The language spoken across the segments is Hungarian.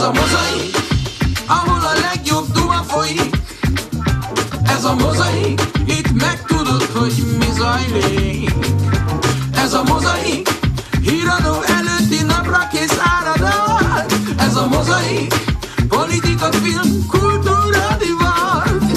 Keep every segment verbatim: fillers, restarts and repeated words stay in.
a mozaik, ahol a legjobb duma folyik. Ez a mozaik, itt megtudod, hogy mi zajlik. Ez a mozaik, híradó előtti napra kész áradat. Ez a mozaik, politika, film, kultúra, divat.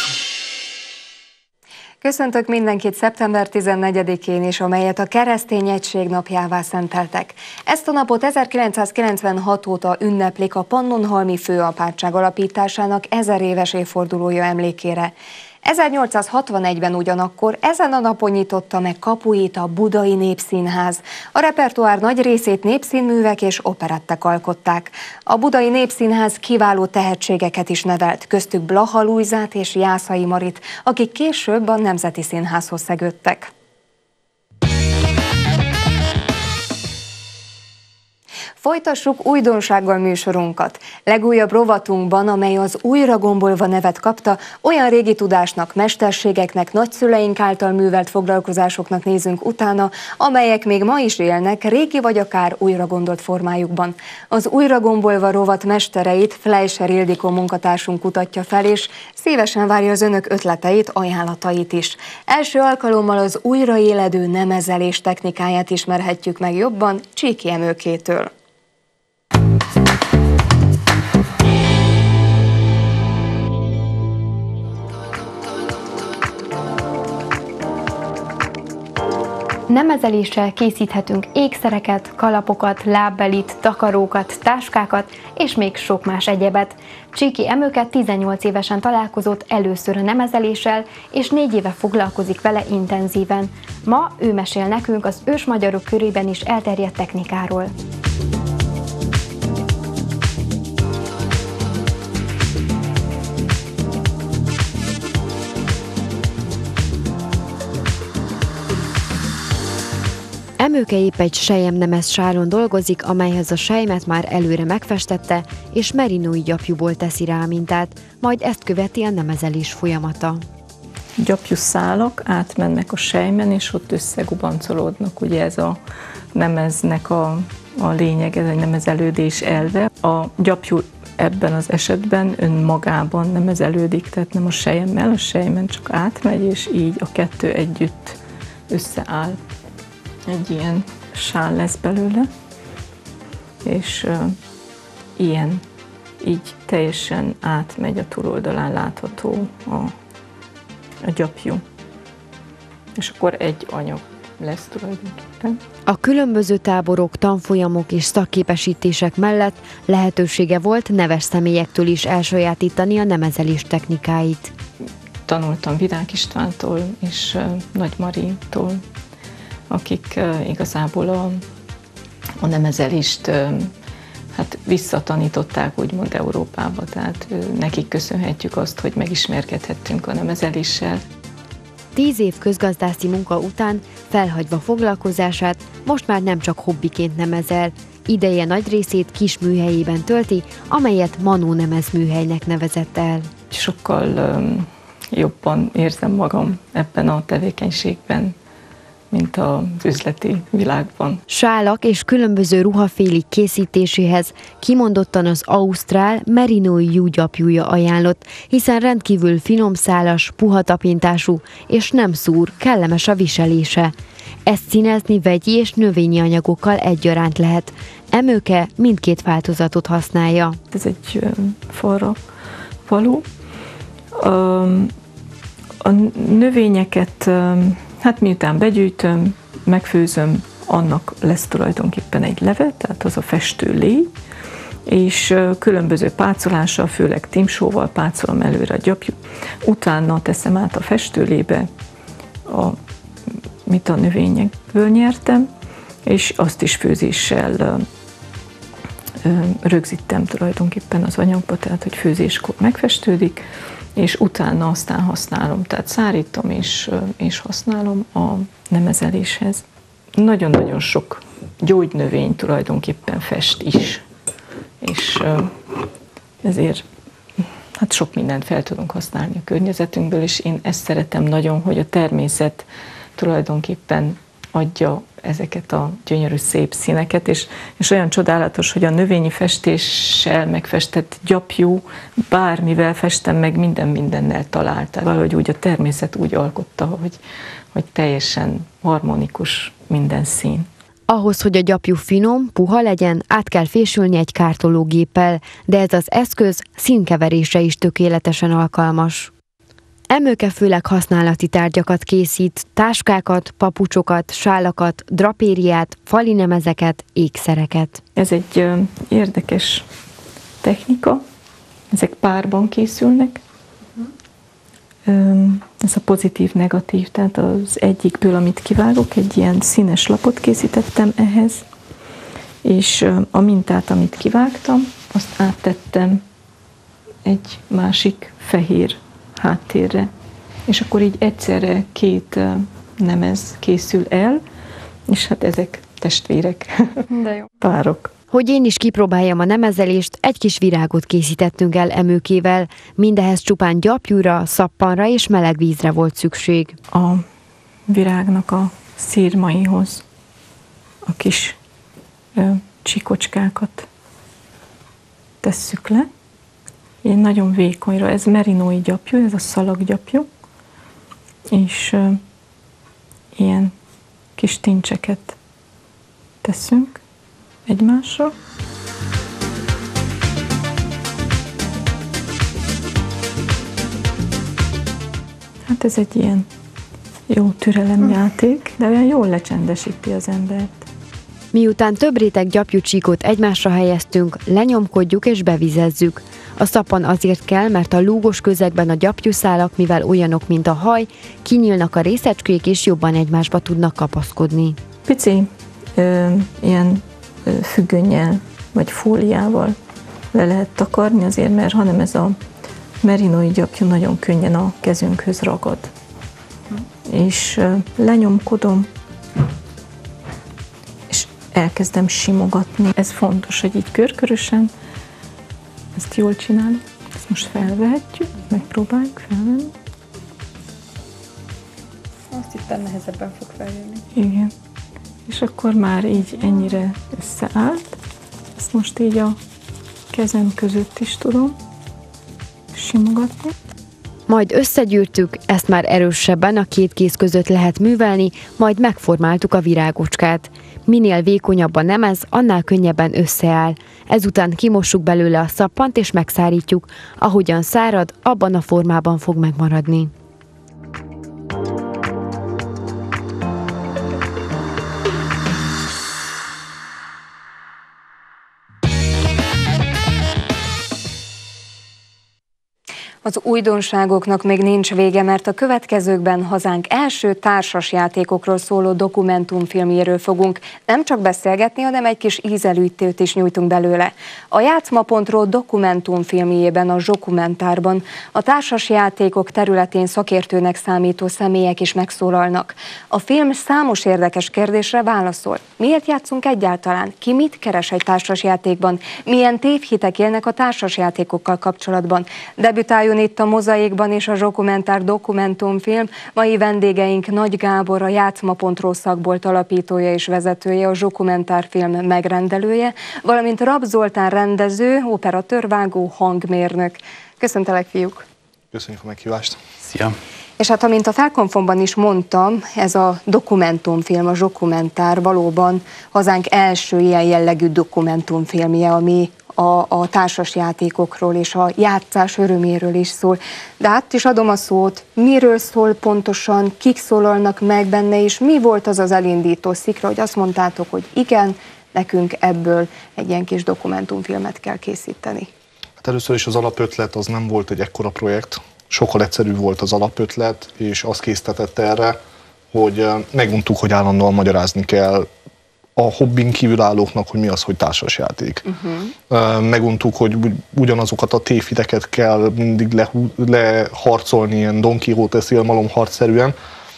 Köszöntök mindenkit szeptember tizennegyedikén is, amelyet a Keresztény Egység napjává szenteltek. Ezt a napot ezerkilencszázkilencvenhat óta ünneplik a Pannonhalmi Főapátság alapításának ezer éves évfordulója emlékére. ezernyolcszázhatvanegyben ugyanakkor ezen a napon nyitotta meg kapuit a Budai Népszínház. A repertoár nagy részét népszínművek és operettek alkották. A Budai Népszínház kiváló tehetségeket is nevelt, köztük Blaha Lujzát és Jászai Marit, akik később a Nemzeti Színházhoz szegődtek. Folytassuk újdonsággal műsorunkat. Legújabb rovatunkban, amely az Újra gombolva nevet kapta, olyan régi tudásnak, mesterségeknek, nagyszüleink által művelt foglalkozásoknak nézünk utána, amelyek még ma is élnek, régi vagy akár újra gondolt formájukban. Az Újra gombolva rovat mestereit Fleischer Ildikó munkatársunk kutatja fel, és szívesen várja az önök ötleteit, ajánlatait is. Első alkalommal az újraéledő nemezelés technikáját ismerhetjük meg jobban Csíki Emőkétől. Nemezeléssel készíthetünk ékszereket, kalapokat, lábbelit, takarókat, táskákat és még sok más egyebet. Csíki Emőke tizennyolc évesen találkozott először a nemezeléssel, és négy éve foglalkozik vele intenzíven. Ma ő mesél nekünk az ősmagyarok körében is elterjedt technikáról. Emőke épp egy selyemnemez sálon dolgozik, amelyhez a selymet már előre megfestette, és merinói gyapjúból teszi rá a mintát, majd ezt követi a nemezelés folyamata. Gyapjú szálak átmennek a selymen, és ott összegubancolódnak. Ugye ez a nemeznek a, a lényeg, ez egy nemezelődés elve. A gyapjú ebben az esetben önmagában nemezelődik, tehát nem a selyemmel, a selymen csak átmegy, és így a kettő együtt összeáll. Egy ilyen sál lesz belőle, és uh, ilyen, így teljesen átmegy a túloldalán látható a, a gyapjú. És akkor egy anyag lesz tulajdonképpen. A különböző táborok, tanfolyamok és szakképesítések mellett lehetősége volt neves személyektől is elsajátítani a nemezelés technikáit. Tanultam Virág Istvántól és uh, Nagy Marintól, akik uh, igazából a, a nemezelést uh, hát visszatanították úgymond Európába, tehát uh, nekik köszönhetjük azt, hogy megismerkedhettünk a nemezeléssel. Tíz év közgazdászi munka után felhagyva foglalkozását, most már nem csak hobbiként nemezel, ideje nagy részét kis műhelyében tölti, amelyet Manó Nemezműhelynek nevezett el. Sokkal um, jobban érzem magam ebben a tevékenységben, mint az üzleti világban. Sálak és különböző ruhafélik készítéséhez kimondottan az ausztrál merinói júgyapjúja ajánlott, hiszen rendkívül finomszálas, puha tapintású és nem szúr, kellemes a viselése. Ezt színezni vegyi és növényi anyagokkal egyaránt lehet. Emőke mindkét változatot használja. Ez egy falra való. A növényeket hát miután begyűjtöm, megfőzöm, annak lesz tulajdonképpen egy leve, tehát az a festő lé, és különböző pácolással, főleg timsóval pácolom előre a gyapjú. Utána teszem át a festőlébe, a, mit a növényekből nyertem, és azt is főzéssel rögzítem tulajdonképpen az anyagba, tehát hogy főzéskor megfestődik, és utána aztán használom, tehát szárítom és, és használom a nemezeléshez. Nagyon-nagyon sok gyógynövény tulajdonképpen fest is, és ezért hát sok mindent fel tudunk használni a környezetünkből, és én ezt szeretem nagyon, hogy a természet tulajdonképpen adja ezeket a gyönyörű szép színeket, és, és olyan csodálatos, hogy a növényi festéssel megfestett gyapjú, bármivel festem meg, minden mindennel találta. Valahogy úgy a természet úgy alkotta, hogy, hogy teljesen harmonikus minden szín. Ahhoz, hogy a gyapjú finom, puha legyen, át kell fésülni egy kártológéppel, de ez az eszköz színkeverésre is tökéletesen alkalmas. Emőke főleg használati tárgyakat készít, táskákat, papucsokat, sálakat, drapériát, falinemezeket, ékszereket. Ez egy ö, érdekes technika, ezek párban készülnek. Ö, ez a pozitív-negatív, tehát az egyikből, amit kivágok, egy ilyen színes lapot készítettem ehhez, és ö, a mintát, amit kivágtam, azt áttettem egy másik fehér háttérre, és akkor így egyszerre két nemez készül el, és hát ezek testvérek, de jó. párok. Hogy én is kipróbáljam a nemezelést, egy kis virágot készítettünk el emőkével, mindehez csupán gyapjúra, szappanra és meleg vízre volt szükség. A virágnak a szírmaihoz a kis ö, csikocskákat tesszük le, ilyen nagyon vékonyra, ez merinói gyapjú, ez a szalaggyapjú, és uh, ilyen kis tincseket teszünk egymásra. Hát ez egy ilyen jó türelemjáték, de olyan jól lecsendesíti az embert. Miután több réteg gyapjúcsíkot egymásra helyeztünk, lenyomkodjuk és bevizezzük. A szappan azért kell, mert a lúgos közegben a gyapjúszálak, mivel olyanok, mint a haj, kinyílnak a részecskék és jobban egymásba tudnak kapaszkodni. Pici ö, ilyen ö, függönnyel vagy fóliával le lehet takarni azért, mert hanem ez a merinói gyapjú nagyon könnyen a kezünkhöz ragad. És ö, lenyomkodom, és elkezdem simogatni. Ez fontos, hogy így körkörösen, ezt jól csinálni. Ezt most felvehetjük, megpróbáljuk felvenni. Azt hittem, nehezebben fog feljönni. Igen. És akkor már így ennyire összeállt. Ezt most így a kezem között is tudom simogatni. Majd összegyűrtük, ezt már erősebben a két kéz között lehet művelni, majd megformáltuk a virágocskát. Minél vékonyabb a nemez, annál könnyebben összeáll. Ezután kimossuk belőle a szappant és megszárítjuk. Ahogyan szárad, abban a formában fog megmaradni. Az újdonságoknak még nincs vége, mert a következőkben hazánk első társasjátékokról szóló dokumentumfilmjéről fogunk nem csak beszélgetni, hanem egy kis ízelítőt is nyújtunk belőle. A játszma pont ro dokumentumfilmjében, a Zsokumentárban a társasjátékok területén szakértőnek számító személyek is megszólalnak. A film számos érdekes kérdésre válaszol. Miért játszunk egyáltalán? Ki mit keres egy társasjátékban? Milyen tévhitek élnek a társasjátékokkal kapcsolatban? Debütáljon itt a Mozaikban és a Zsokumentár dokumentumfilm. Mai vendégeink Nagy Gábor, a játszma pont ro szakbolt alapítója és vezetője, a Zsokumentárfilm megrendelője, valamint Rab Zoltán rendező, operatőr, vágó, hangmérnök. Köszöntelek, fiúk! Köszönjük a meghívást! Szia! És hát, amint a felkonfomban is mondtam, ez a dokumentumfilm, a Zsokumentár valóban hazánk első ilyen jellegű dokumentumfilmje, ami a, a társasjátékokról és a játszás öröméről is szól. De át is adom a szót, miről szól pontosan, kik szólalnak meg benne, és mi volt az az elindító szikra, hogy azt mondtátok, hogy igen, nekünk ebből egy ilyen kis dokumentumfilmet kell készíteni. Hát először is az alapötlet az nem volt egy ekkora projekt, sokkal egyszerűbb volt az alapötlet, és az késztetett erre, hogy meguntuk, hogy állandóan magyarázni kell a hobbin kívülállóknak, hogy mi az, hogy társasjáték. Uh-huh. Meguntuk, hogy ugyanazokat a tévhiteket kell mindig lehú, leharcolni, ilyen Don Quixote szélmalomharcszerűen.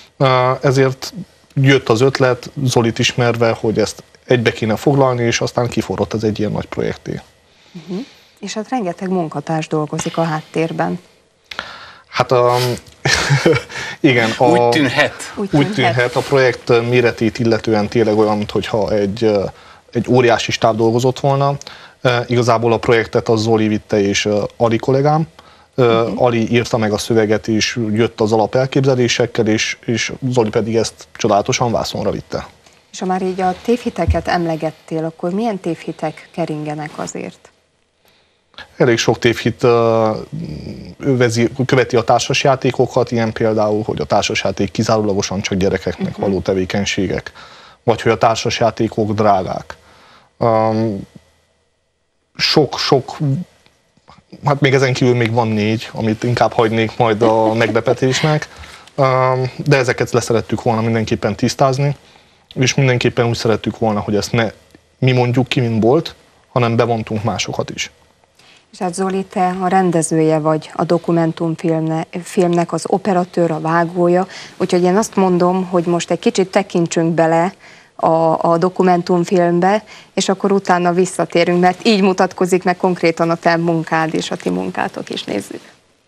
Ezért jött az ötlet, Zolit ismerve, hogy ezt egybe kéne foglalni, és aztán kiforrott ez egy ilyen nagy projekté. Uh-huh. És hát rengeteg munkatárs dolgozik a háttérben. Hát a, Igen. A, úgy tűnhet. Úgy úgy tűnhet. A projekt méretét illetően tényleg olyan, mintha egy, egy óriási stáb dolgozott volna. Igazából a projektet az Zoli vitte és Ali kollégám. Uh-huh. Ali írta meg a szöveget, és jött az alapelképzelésekkel, és, és Zoli pedig ezt csodálatosan vászonra vitte. És ha már így a tévhiteket emlegettél, akkor milyen tévhitek keringenek azért? Elég sok tévhit uh, övezi, követi a társasjátékokat, ilyen például, hogy a társasjáték kizárólagosan csak gyerekeknek uh-huh. való tevékenységek, vagy hogy a társasjátékok drágák. Um, sok, sok, hát még ezen kívül még van négy, amit inkább hagynék majd a meglepetésnek, um, de ezeket leszerettük volna mindenképpen tisztázni, és mindenképpen úgy szerettük volna, hogy ezt ne mi mondjuk ki, mint volt, hanem bevontunk másokat is. És hát Zoli, te a rendezője vagy a dokumentumfilmnek, az operatőr, a vágója, úgyhogy én azt mondom, hogy most egy kicsit tekintsünk bele a, a dokumentumfilmbe, és akkor utána visszatérünk, mert így mutatkozik meg konkrétan a te munkád és a ti munkátok is, nézzük.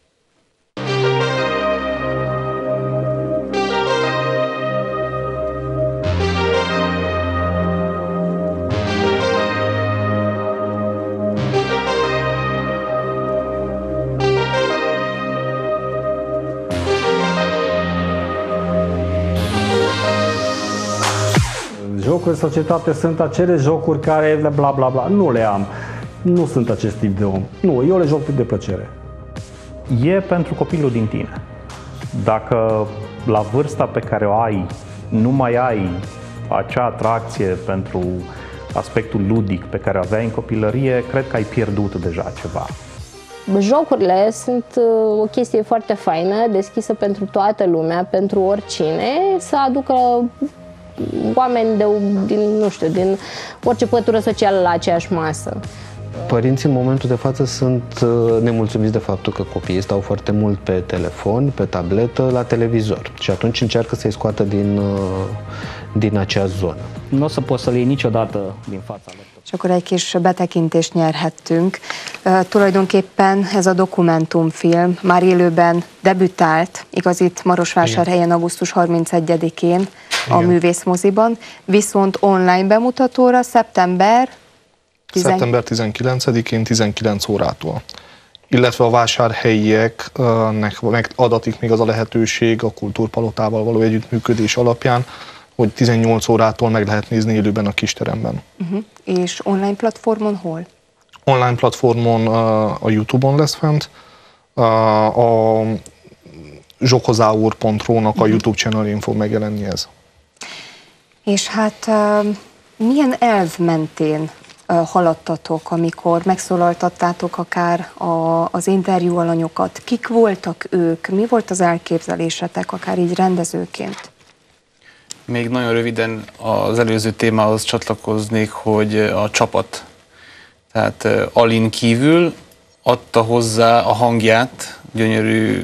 Jocuri de societate sunt acele jocuri care bla bla bla, nu le am. Nu sunt acest tip de om. Nu, eu le joc de plăcere. E pentru copilul din tine. Dacă la vârsta pe care o ai nu mai ai acea atracție pentru aspectul ludic pe care o aveai în copilărie, cred că ai pierdut deja ceva. Jocurile sunt o chestie foarte faină, deschisă pentru toată lumea, pentru oricine, să aducă oameni de, din, nu știu, din orice pătură socială la aceeași masă. Părinții în momentul de față sunt nemulțumiți de faptul că copiii stau foarte mult pe telefon, pe tabletă, la televizor și atunci încearcă să-i scoată din, din acea zonă. Nu o să poți să-l iei niciodată din fața lor. És akkor egy kis betekintést nyerhettünk. Uh, tulajdonképpen ez a dokumentumfilm már élőben debütált, igaz itt Marosvásárhelyen augusztus harmincegyedikén a Művészmoziban, viszont online bemutatóra szeptember szeptember tizenkilencedikén tizenkilenc órától. Illetve a vásárhelyieknek adatik még az a lehetőség a Kultúrpalotával való együttműködés alapján, hogy tizennyolc órától meg lehet nézni élőben a kisteremben. Uh-huh. És online platformon hol? Online platformon uh, a YouTube-on lesz fent, uh, a zsokozáur pont ro-nak uh-huh. a YouTube channelén fog megjelenni ez. És hát uh, milyen elv mentén uh, haladtatok, amikor megszólaltattátok akár a, az interjú alanyokat? Kik voltak ők? Mi volt az elképzelésetek, akár így rendezőként? Még nagyon röviden az előző témához csatlakoznék, hogy a csapat, tehát Alin kívül adta hozzá a hangját, gyönyörű,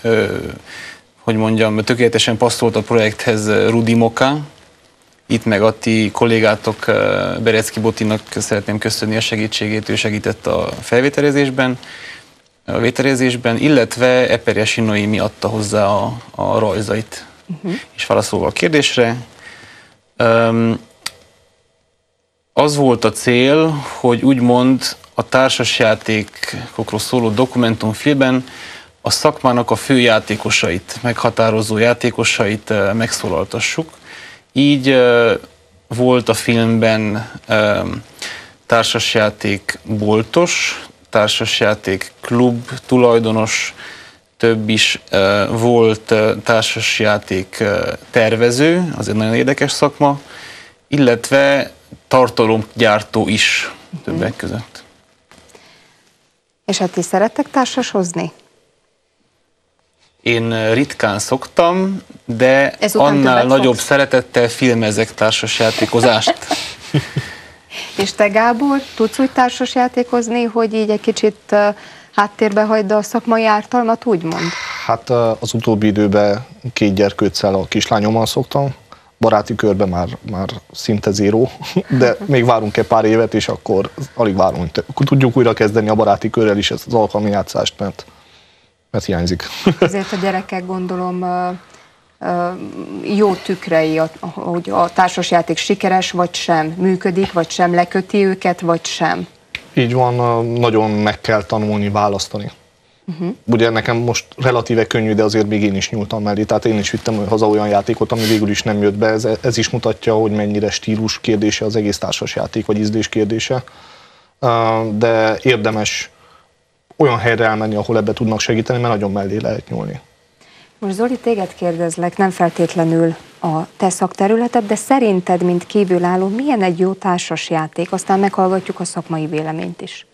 hogy mondjam, tökéletesen passzolt a projekthez Rudi Moka. Itt meg a ti kollégátok, Berecki Botinak szeretném köszönni a segítségét, ő segített a felvételezésben, a vételezésben, illetve Eperjes Noémi adta hozzá a, a rajzait. Uh-huh. És válaszolva a kérdésre, um, az volt a cél, hogy úgymond a társasjátékokról szóló dokumentumfilmben a szakmának a fő játékosait, meghatározó játékosait uh, megszólaltassuk. Így uh, volt a filmben um, társasjáték boltos, társasjáték klub tulajdonos, több is uh, volt uh, társasjáték uh, tervező, az egy nagyon érdekes szakma, illetve tartalomgyártó is uh-huh. többek között. És hát ti szerettek társashozni? Én ritkán szoktam, de ezután annál nagyobb fogsz? szeretettel filmezek társasjátékozást. És te, Gábor, tudsz úgy társasjátékozni, hogy így egy kicsit uh, háttérbe hagyd a szakmai ártalmat, úgymond? Hát az utóbbi időben két gyerkőccel a kislányommal szoktam, baráti körben már, már szinte zéró, de még várunk egy pár évet, és akkor alig várunk. Akkor tudjuk újra kezdeni a baráti körrel is ezt az alkalmi játszást, mert mert hiányzik. Ezért a gyerekek gondolom jó tükrei, hogy a társasjáték sikeres, vagy sem, működik, vagy sem, leköti őket, vagy sem. Így van, nagyon meg kell tanulni, választani. Uh-huh. Ugye nekem most relatíve könnyű, de azért még én is nyúltam mellé, tehát én is vittem haza olyan játékot, ami végül is nem jött be. Ez, ez is mutatja, hogy mennyire stílus kérdése az egész társasjáték, vagy ízlés kérdése. De érdemes olyan helyre elmenni, ahol ebbe tudnak segíteni, mert nagyon mellé lehet nyúlni. Most Zoli, téged kérdezlek, nem feltétlenül a te szakterületed, de szerinted, mint kívülálló, milyen egy jó társasjáték? Aztán meghallgatjuk a szakmai véleményt is.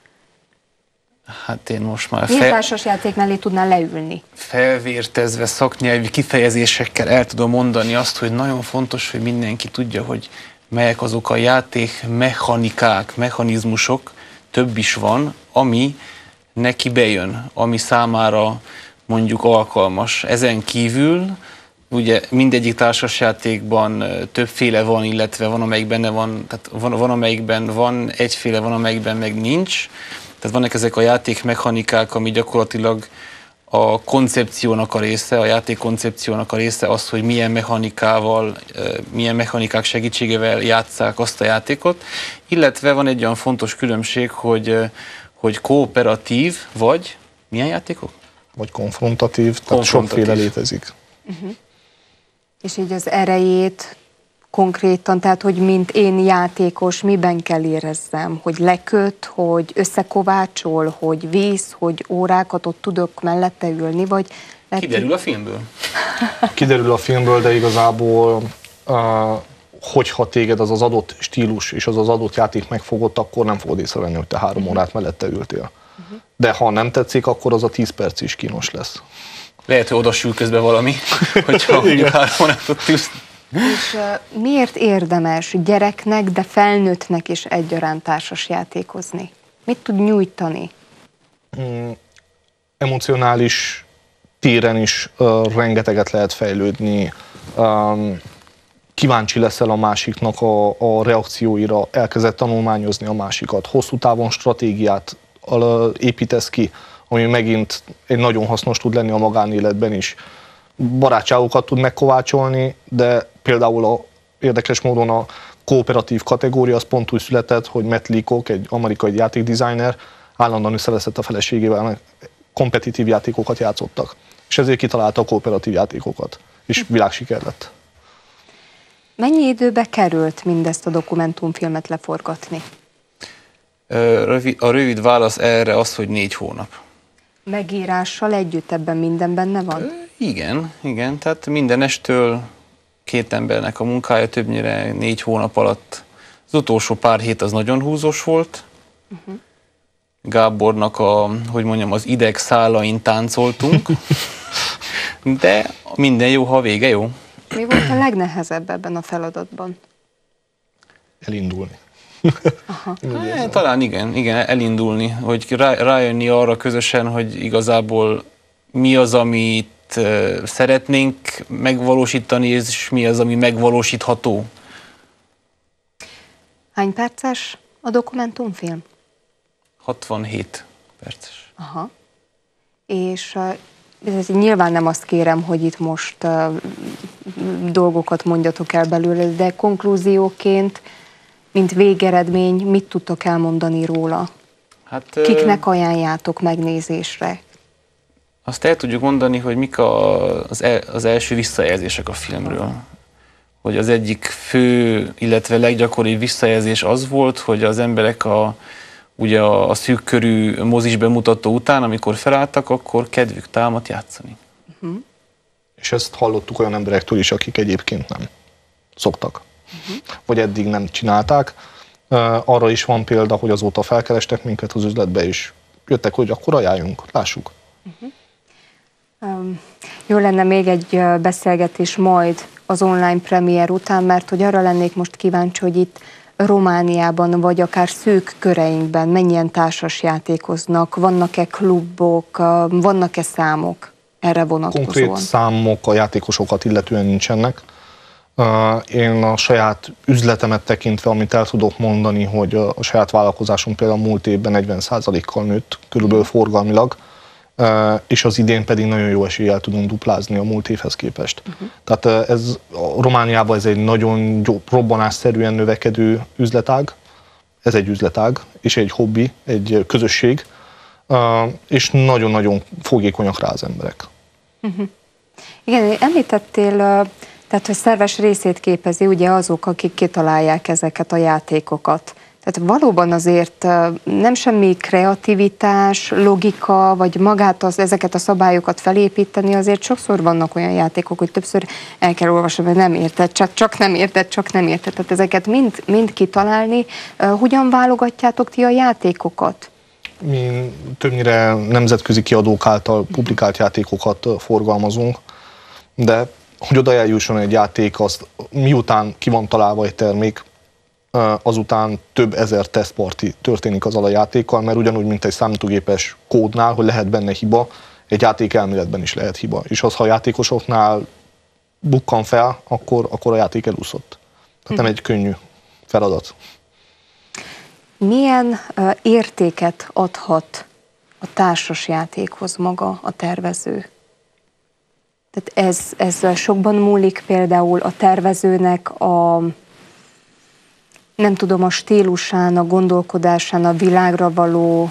Hát én most már... Milyen fel... társasjáték mellé tudnál leülni? Felvértezve szaknyelvi kifejezésekkel el tudom mondani azt, hogy nagyon fontos, hogy mindenki tudja, hogy melyek azok a játék mechanikák, mechanizmusok, több is van, ami neki bejön, ami számára mondjuk alkalmas. Ezen kívül ugye mindegyik társasjátékban többféle van, illetve van, amelyik benne van, tehát van, van, amelyikben van egyféle, van, amelyikben meg nincs. Tehát vannak ezek a játékmechanikák, ami gyakorlatilag a koncepciónak a része, a játék koncepciónak a része az, hogy milyen mechanikával, milyen mechanikák segítségével játsszák azt a játékot, illetve van egy olyan fontos különbség, hogy, hogy kooperatív, vagy milyen játékok? Vagy konfrontatív, tehát konfrontatív. Sokféle létezik. Uh-huh. És így az erejét konkrétan, tehát hogy mint én játékos, miben kell érezzem? Hogy leköt, hogy összekovácsol, hogy visz, hogy órákat ott tudok mellette ülni, vagy... Lehet, kiderül a filmből? Kiderül a filmből, de igazából uh, hogyha téged az az adott stílus és az az adott játék megfogott, akkor nem fogod észrevenni, hogy te három órát mellette ültél. Uh-huh. De ha nem tetszik, akkor az a tíz perc is kínos lesz. Lehet, hogy odasül közben valami, hogyha mondjuk három órát ott ülsz. És uh, miért érdemes gyereknek, de felnőttnek is egyaránt társasjátékozni? Mit tud nyújtani? Mm, emocionális téren is uh, rengeteget lehet fejlődni. Um, kíváncsi leszel a másiknak a, a reakcióira, elkezdett tanulmányozni a másikat, hosszú távon stratégiát uh, építesz ki, ami megint egy nagyon hasznos tud lenni a magánéletben is. Barátságokat tud megkovácsolni, de például a, érdekes módon a kooperatív kategória az pont úgy született, hogy Matt Leacock, egy amerikai játékdesigner, állandóan összeveszett a feleségével, kompetitív játékokat játszottak. És ezért kitalálta a kooperatív játékokat, és világsiker lett. Mennyi időbe került mindezt a dokumentumfilmet leforgatni? A rövid válasz erre az, hogy négy hónap. Megírással együtt ebben minden benne van? Igen, igen, tehát minden estől két embernek a munkája többnyire négy hónap alatt. Az utolsó pár hét az nagyon húzós volt. Uh-huh. Gábornak a, hogy mondjam, az ideg szálain táncoltunk, de minden jó, ha a vége jó. Mi volt a legnehezebb ebben a feladatban? Elindulni. Aha. Hát, talán igen, igen, elindulni, hogy rá, rájönni arra közösen, hogy igazából mi az, amit uh, szeretnénk megvalósítani, és mi az, ami megvalósítható. Hány perces a dokumentumfilm? hatvanhét perces. Aha. És uh, ez nyilván nem azt kérem, hogy itt most uh, dolgokat mondjatok el belőle, de konklúzióként, mint végeredmény, mit tudtok elmondani róla? Hát, kiknek ajánljátok megnézésre? Azt el tudjuk mondani, hogy mik a, az, el, az első visszajelzések a filmről. Hogy az egyik fő, illetve leggyakoribb visszajelzés az volt, hogy az emberek a, ugye a, a szűk körű mozis bemutató után, amikor felálltak, akkor kedvük támadt játszani. Uh-huh. És ezt hallottuk olyan emberektől is, akik egyébként nem szoktak. Uh-huh. Vagy eddig nem csinálták. Uh, arra is van példa, hogy azóta felkerestek minket az üzletbe, és jöttek, hogy akkor ajánljunk, lássuk. Uh-huh. um, jó lenne még egy beszélgetés majd az online premier után, mert hogy arra lennék most kíváncsi, hogy itt Romániában, vagy akár szűk köreinkben mennyien társasjátékoznak, vannak-e klubok, vannak-e számok erre vonatkozóan? Konkrét számok a játékosokat illetően nincsenek. Én a saját üzletemet tekintve, amit el tudok mondani, hogy a saját vállalkozásom például múlt évben negyven százalékkal nőtt, körülbelül forgalmilag. és az idén pedig nagyon jó eséllyel tudunk duplázni a múlt évhez képest. Uh-huh. Tehát ez a Romániában ez egy nagyon robbanásszerűen növekedő üzletág, ez egy üzletág, és egy hobbi, egy közösség, és nagyon-nagyon fogékonyak rá az emberek. Uh-huh. Igen, említettél, tehát, hogy szerves részét képezi ugye azok, akik kitalálják ezeket a játékokat. Tehát valóban azért nem semmi kreativitás, logika, vagy magát az, ezeket a szabályokat felépíteni, azért sokszor vannak olyan játékok, hogy többször el kell olvasni, hogy nem érted, csak, csak nem érted, csak nem érted. Tehát ezeket mind, mind kitalálni. Hogyan válogatjátok ti a játékokat? Mi többnyire nemzetközi kiadók által publikált játékokat forgalmazunk, de hogy oda eljusson egy játék, azt miután ki van találva egy termék, azután több ezer tesztparti történik az alapjátékkal, mert ugyanúgy, mint egy számítógépes kódnál, hogy lehet benne hiba, egy játék elméletben is lehet hiba. És az, ha a játékosoknál bukkan fel, akkor, akkor a játék elúszott. Tehát nem egy könnyű feladat. Milyen uh, értéket adhat a társas játékhoz maga a tervező? Tehát ez, ez sokban múlik például a tervezőnek a nem tudom, a stílusán, a gondolkodásán, a világra való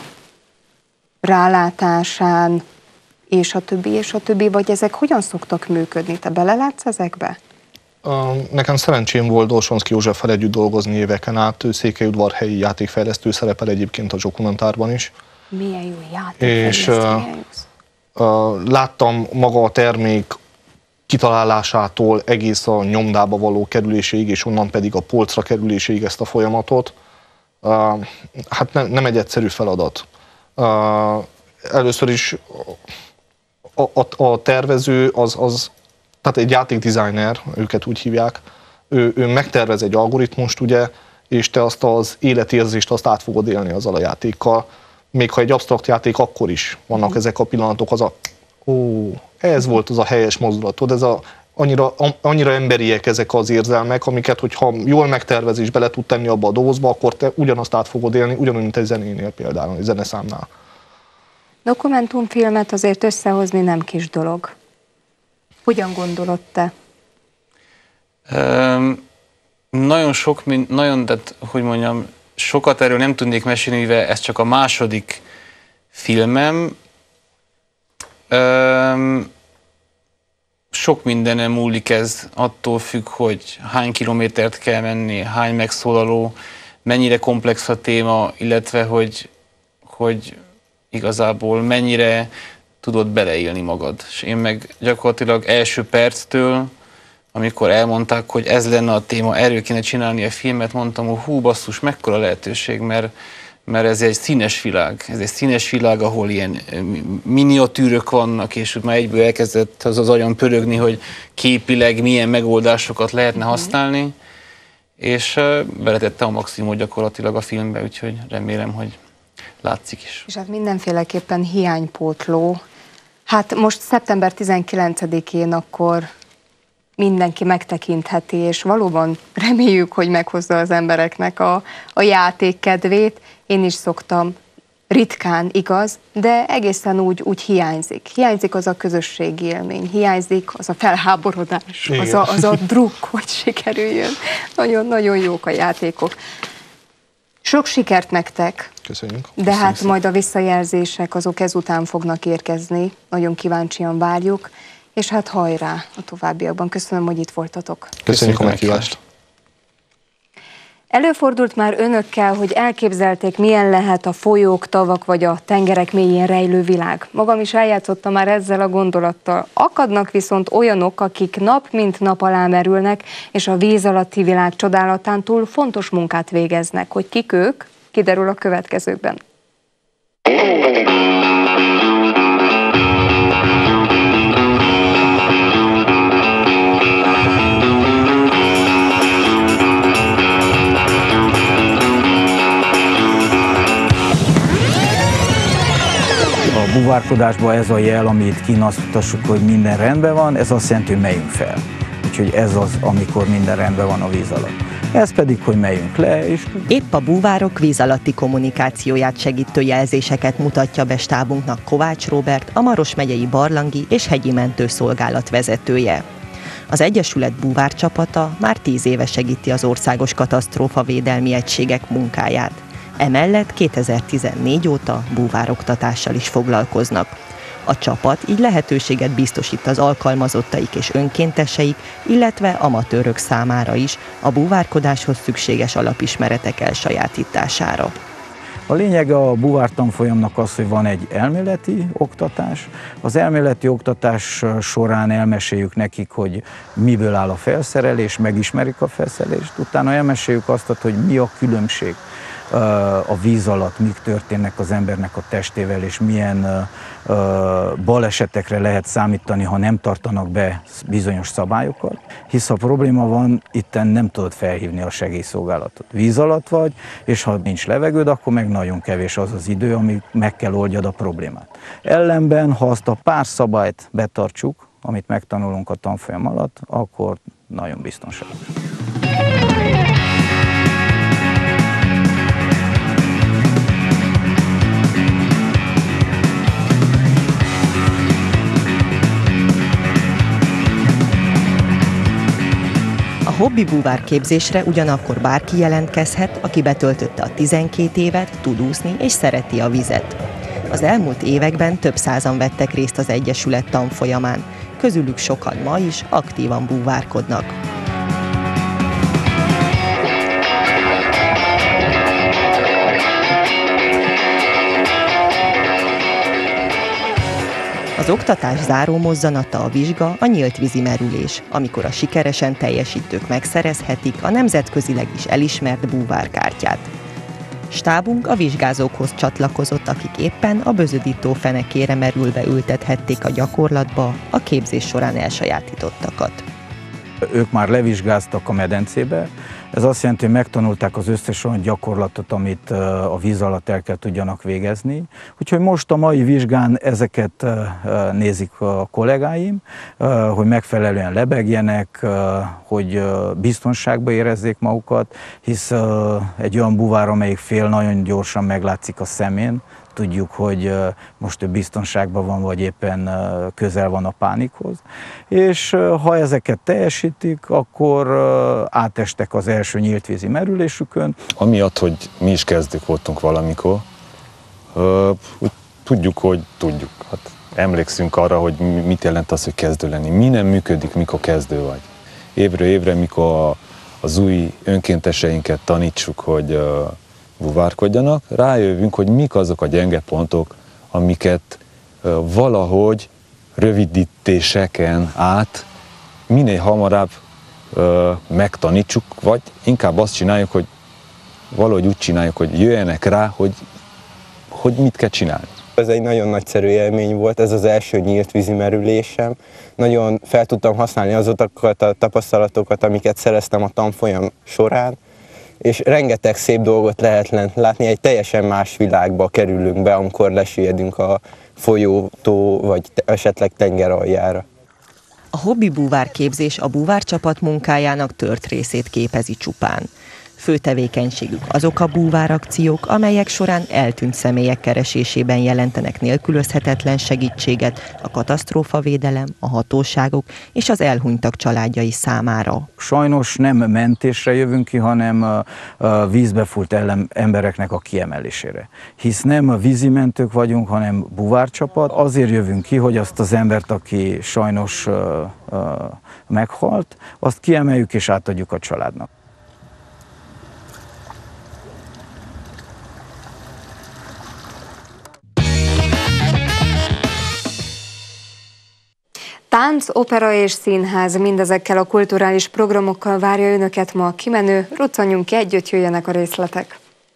rálátásán, és a többi, és a többi, vagy ezek hogyan szoktak működni? Te belelátsz ezekbe? Nekem szerencsém volt Dolsonszky Józseffel együtt dolgozni éveken át, ő Székelyudvarhelyi játékfejlesztő, szerepel egyébként a Zsokumentárban is. Milyen jó játékfejlesztő. És uh, láttam maga a termék kitalálásától egész a nyomdába való kerüléséig, és onnan pedig a polcra kerüléséig ezt a folyamatot. Uh, hát ne, nem egy egyszerű feladat. Uh, először is a, a, a tervező az, az, tehát egy játékdesigner, őket úgy hívják, ő, ő megtervez egy algoritmust, ugye, és te azt az életérzést azt át fogod élni azzal a játékkal. Még ha egy absztrakt játék, akkor is vannak ezek a pillanatok, az a ó, ez volt az a helyes mozdulatod, ez a, annyira, annyira emberiek ezek az érzelmek, amiket, hogyha jól megtervez és bele tud tenni abba a dobozba, akkor te ugyanazt át fogod élni, ugyanúgy, mint egy zenénél például, egy zeneszámnál. Dokumentumfilmet azért összehozni nem kis dolog. Hogyan gondolod te? Um, nagyon sok, nagyon, tehát, hogy mondjam, sokat erről nem tudnék mesélni, mivel ez csak a második filmem. Um, sok mindenen múlik ez, attól függ, hogy hány kilométert kell menni, hány megszólaló, mennyire komplex a téma, illetve hogy, hogy igazából mennyire tudod beleélni magad. És én meg gyakorlatilag első perctől, amikor elmondták, hogy ez lenne a téma, erről kéne csinálni a filmet, mondtam, hogy hú basszus, mekkora lehetőség, mert mert ez egy színes világ, ez egy színes világ, ahol ilyen miniatűrök vannak, és már egyből elkezdett az az agyam pörögni, hogy képileg milyen megoldásokat lehetne használni, és beletettem a maximumot gyakorlatilag a filmbe, úgyhogy remélem, hogy látszik is. És hát mindenféleképpen hiánypótló. Hát most szeptember tizenkilencedikén akkor mindenki megtekintheti, és valóban reméljük, hogy meghozza az embereknek a, a játék kedvét. Én is szoktam, ritkán igaz, de egészen úgy, úgy hiányzik. Hiányzik az a közösségi élmény, hiányzik az a felháborodás, az a, az a drukk, hogy sikerüljön. Nagyon-nagyon jók a játékok. Sok sikert nektek! Köszönjük! De Köszönjük hát szépen. majd a visszajelzések azok ezután fognak érkezni. Nagyon kíváncsian várjuk. És hát hajrá a továbbiakban. Köszönöm, hogy itt voltatok. Köszönjük a meghívást. Előfordult már önökkel, hogy elképzelték, milyen lehet a folyók, tavak vagy a tengerek mélyén rejlő világ. Magam is eljátszottam már ezzel a gondolattal. Akadnak viszont olyanok, akik nap mint nap alá merülnek, és a víz alatti világ csodálatán túl fontos munkát végeznek. Hogy kik ők, kiderül a következőkben. A buvárkodásban ez a jel, amit kínáltassuk, hogy minden rendben van, ez azt jelenti, hogy megyünk fel. Úgyhogy ez az, amikor minden rendben van a víz alatt. Ez pedig, hogy megyünk le, és... Épp a búvárok víz alatti kommunikációját segítő jelzéseket mutatja be stábunknak Kovács Róbert, a Maros megyei barlangi és hegyi mentőszolgálat vezetője. Az Egyesület búvárcsapata már tíz éve segíti az országos katasztrófavédelmi egységek munkáját. Emellett kétezer-tizennégy óta búvároktatással is foglalkoznak. A csapat így lehetőséget biztosít az alkalmazottaik és önkénteseik, illetve amatőrök számára is a búvárkodáshoz szükséges alapismeretek elsajátítására. A lényege a búvártanfolyamnak az, hogy van egy elméleti oktatás. Az elméleti oktatás során elmeséljük nekik, hogy miből áll a felszerelés, megismerik a felszerelést, utána elmeséljük azt, hogy mi a különbség a víz alatt, mik történnek az embernek a testével, és milyen balesetekre lehet számítani, ha nem tartanak be bizonyos szabályokat. Hisz ha probléma van, itten nem tudod felhívni a segélyszolgálatot. Víz alatt vagy, és ha nincs levegőd, akkor meg nagyon kevés az az idő, ami meg kell oldjad a problémát. Ellenben, ha azt a pár szabályt betartsuk, amit megtanulunk a tanfolyam alatt, akkor nagyon biztonságos. A hobbi búvár képzésre ugyanakkor bárki jelentkezhet, aki betöltötte a tizenkét évet, tud úszni és szereti a vizet. Az elmúlt években több százan vettek részt az Egyesület tanfolyamán, közülük sokan ma is aktívan búvárkodnak. Az oktatás záró mozzanata a vizsga, a nyílt vízi merülés, amikor a sikeresen teljesítők megszerezhetik a nemzetközileg is elismert búvárkártyát. Stábunk a vizsgázókhoz csatlakozott, akik éppen a bözödító fenekére merülve ültethették a gyakorlatba a képzés során elsajátítottakat. Ők már levizsgáztak a medencébe, ez azt jelenti, hogy megtanulták az összes olyan gyakorlatot, amit a víz alatt el kell tudjanak végezni. Úgyhogy most a mai vizsgán ezeket nézik a kollégáim, hogy megfelelően lebegjenek, hogy biztonságban érezzék magukat, hisz egy olyan búvár, amelyik fél, nagyon gyorsan meglátszik a szemén. Tudjuk, hogy most ő biztonságban van, vagy éppen közel van a pánikhoz. És ha ezeket teljesítik, akkor átestek az első nyíltvízi merülésükön. Amiatt, hogy mi is kezdők voltunk valamikor, úgy tudjuk, hogy tudjuk. Hát emlékszünk arra, hogy mit jelent az, hogy kezdő lenni. Mi nem működik, mikor kezdő vagy. Évről évre, mikor az új önkénteseinket tanítsuk, hogy búvárkodjanak, rájövünk, hogy mik azok a gyenge pontok, amiket valahogy rövidítéseken át minél hamarabb megtanítsuk, vagy inkább azt csináljuk, hogy valahogy úgy csináljuk, hogy jöjjenek rá, hogy, hogy mit kell csinálni. Ez egy nagyon nagyszerű élmény volt, ez az első nyílt vízi merülésem. Nagyon fel tudtam használni azokat a tapasztalatokat, amiket szereztem a tanfolyam során, és rengeteg szép dolgot lehet lent látni, egy teljesen más világba kerülünk be, amikor lesüllyedünk a folyó, tó, vagy esetleg tenger aljára. A hobbi búvárképzés a búvárcsapat munkájának tört részét képezi csupán. Fő tevékenységük azok a búvárakciók, amelyek során eltűnt személyek keresésében jelentenek nélkülözhetetlen segítséget a katasztrófavédelem, a hatóságok és az elhunytak családjai számára. Sajnos nem mentésre jövünk ki, hanem a vízbefújt embereknek a kiemelésére. Hisz nem a vízimentők vagyunk, hanem búvárcsapat. Azért jövünk ki, hogy azt az embert, aki sajnos meghalt, azt kiemeljük és átadjuk a családnak. Tánc, opera és színház, mindezekkel a kulturális programokkal várja önöket ma a kimenő. Ruccanjunk ki együtt, jöjjenek a részletek.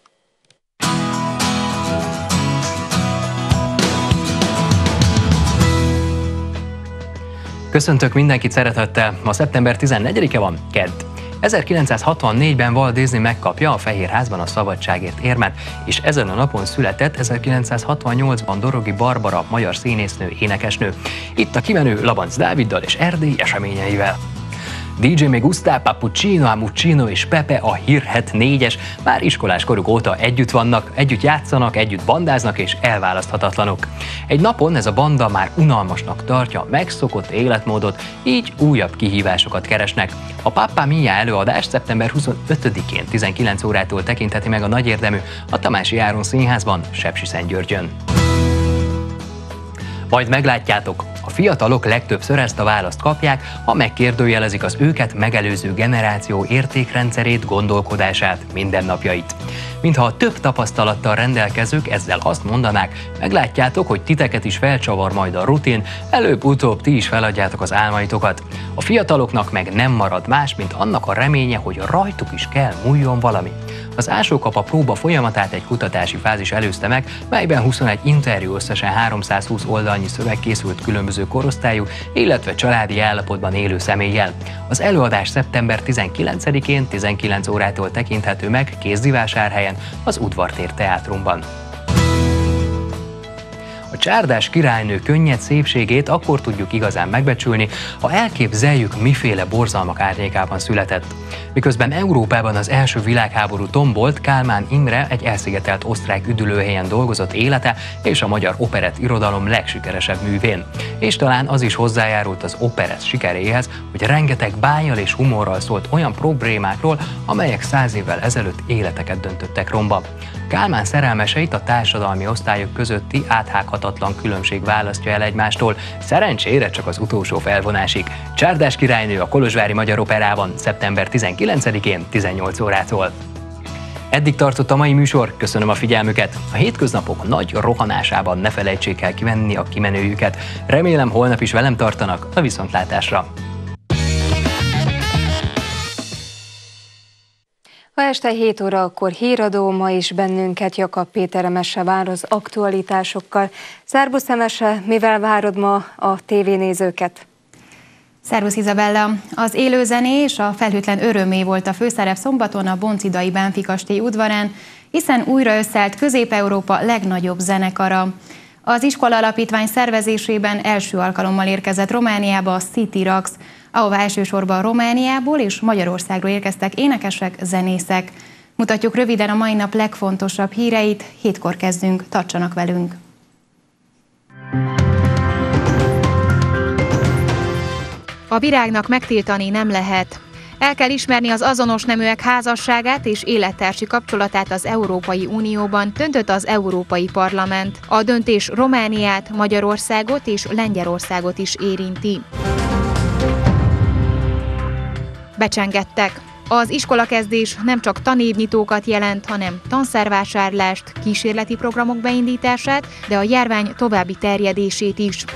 Köszöntök mindenkit szeretettel! Ma szeptember tizennegyedike van, kedd. ezerkilencszázhatvannégyben Walt Disney megkapja a Fehérházban a szabadságért érmet, és ezen a napon született ezerkilencszázhatvannyolcban Dorogi Barbara, magyar színésznő, énekesnő. Itt a kimenő Labanc Dáviddal és erdélyi eseményeivel. dé dzsé Me Gusta, Papuccino, Amuccino és Pepe, a hírhedt négyes már iskolás koruk óta együtt vannak, együtt játszanak, együtt bandáznak és elválaszthatatlanok. Egy napon ez a banda már unalmasnak tartja a megszokott életmódot, így újabb kihívásokat keresnek. A Pappa Mia előadást szeptember huszonötödikén tizenkilenc órától tekintheti meg a nagyérdemű a Tamási Áron Színházban, Sepsiszentgyörgyön. Majd meglátjátok, a fiatalok legtöbbször ezt a választ kapják, ha megkérdőjelezik az őket megelőző generáció értékrendszerét, gondolkodását, mindennapjait. Mintha a több tapasztalattal rendelkezők ezzel azt mondanák, meglátjátok, hogy titeket is felcsavar majd a rutin, előbb-utóbb ti is feladjátok az álmaitokat. A fiataloknak meg nem marad más, mint annak a reménye, hogy rajtuk is kell múljon valami. Az Ásókapa próba folyamatát egy kutatási fázis előzte meg, melyben huszonegy interjú, összesen háromszázhúsz oldalnyi szöveg készült különböző korosztályú, illetve családi állapotban élő személlyel. Az előadás szeptember tizenkilencedikén tizenkilenc órától tekinthető meg Kézdivásárhelyen, az Udvartér Teátrumban. A csárdás királynő könnyed szépségét akkor tudjuk igazán megbecsülni, ha elképzeljük, miféle borzalmak árnyékában született. Miközben Európában az első világháború tombolt, Kálmán Imre egy elszigetelt osztrák üdülőhelyen dolgozott élete és a magyar operett irodalom legsikeresebb művén. És talán az is hozzájárult az operett sikeréhez, hogy rengeteg bájjal és humorral szólt olyan problémákról, amelyek száz évvel ezelőtt életeket döntöttek romba. Kálmán szerelmeseit a társadalmi osztályok közötti áthághatatlan különbség választja el egymástól, szerencsére csak az utolsó felvonásig. Csárdás királynő a Kolozsvári Magyar Operában szeptember tizenkilencedikén tizennyolc órától. Eddig tartott a mai műsor, köszönöm a figyelmüket. A hétköznapok nagy rohanásában ne felejtsék el kivenni a kimenőjüket. Remélem, holnap is velem tartanak, a viszontlátásra. Ha este hét óra, akkor híradó, ma is bennünket Jakab Péter Emese vár az aktualitásokkal. Szerbusz Emese, mivel várod ma a tévénézőket? Szervusz Izabella! Az élőzené és a felhőtlen örömé volt a főszerep szombaton a boncidai Bánffy kastély udvarán, hiszen újra összeállt Közép-Európa legnagyobb zenekara. Az iskola alapítvány szervezésében első alkalommal érkezett Romániába a City Rax, ahová elsősorban Romániából és Magyarországról érkeztek énekesek, zenészek. Mutatjuk röviden a mai nap legfontosabb híreit, hétkor kezdünk, tartsanak velünk! A virágnak megtiltani nem lehet. El kell ismerni az azonos neműek házasságát és élettársi kapcsolatát az Európai Unióban, döntött az Európai Parlament. A döntés Romániát, Magyarországot és Lengyelországot is érinti. Becsengettek. Az iskolakezdés nem csak tanévnyitókat jelent, hanem tanszervásárlást, kísérleti programok beindítását, de a járvány további terjedését is.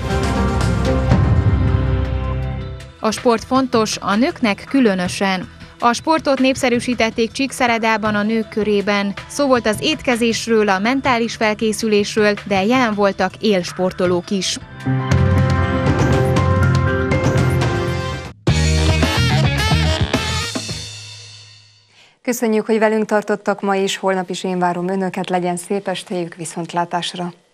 A sport fontos, a nőknek különösen. A sportot népszerűsítették Csíkszeredában a nők körében. Szó volt az étkezésről, a mentális felkészülésről, de jelen voltak élsportolók is. Köszönjük, hogy velünk tartottak ma is, holnap is én várom önöket, legyen szép estéjük, viszontlátásra!